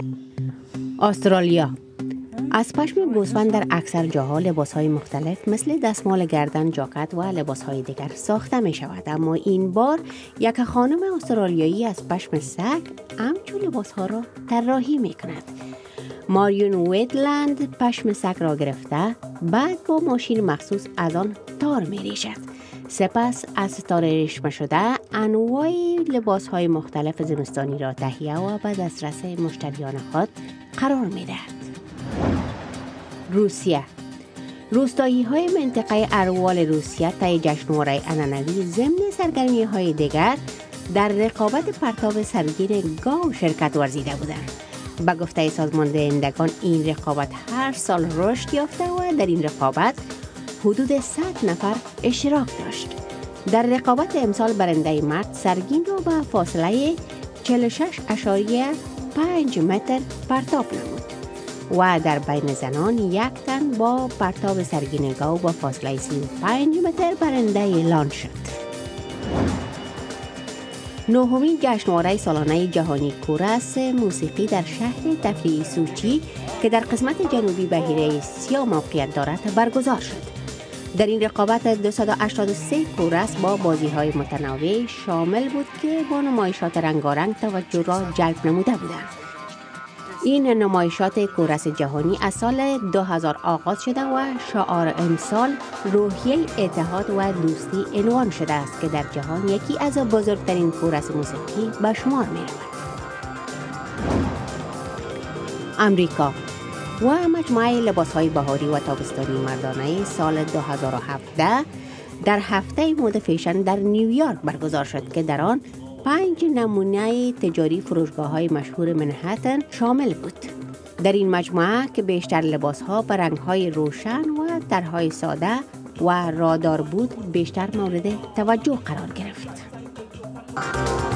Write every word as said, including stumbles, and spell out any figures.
استرالیا از پشم گوسفند در اکثر جاها لباسهای مختلف مثل دستمال گردن، جاکت و لباسهای دیگر ساخته می شود، اما این بار یک خانم استرالیایی از پشم سگ همچون لباسها را طراحی می کند. ماریون ویدلند پشم سگ را گرفته، بعد با ماشین مخصوص از آن تار می ریشد. سپس از تار ریشمه شده انواع لباسهای مختلف زمستانی را تهیه و به دسترس مشتریان خود قرار می دهد. روسیه روستایی های منطقه اروال روسیه طی جشنواره عنعنوی ضمن سرگرمی های دیگر در رقابت پرتاب سرگین گاو شرکت ورزیده بودند. به گفته سازمان دهندگان این رقابت هر سال رشد یافته و در این رقابت حدود صد نفر اشتراک داشت. در رقابت امسال برنده مرد سرگین را به فاصله چهل و شش اشاریه پنج متر پرتاب نمود و در بین زنان یک تن با پرتاب سرگین گاو با فاصله سی و پنج متر برنده اعلان شد. نهمین جشنواره سالانه جهانی کورس موسیقی در شهر تفریحی سوچی که در قسمت جنوبی بحیره سیا موقعیت دارد برگزار شد. در این رقابت دویست و هشتاد و سه کورس با بازی‌های متنوع شامل بود که با نمایشات رنگارنگ توجه را جلب نموده بودند. این نمایشات کورس جهانی از سال دو هزار آغاز شده و شعار امسال روحیه اتحاد و دوستی عنوان شده است که در جهان یکی از بزرگترین کورس موسیقی به شمار می رود. امریکا و مجموعه لباس‌های بهاری و تابستانی مردانه سال دو هزار و هفده در هفته مد فیشن در نیویورک برگزار شد که در آن پنج نمونه تجاری فروشگاه‌های مشهور منهتن شامل بود. در این مجموعه که بیشتر لباس‌ها به رنگ‌های روشن و طرح‌های ساده و رادار بود، بیشتر مورد توجه قرار گرفت.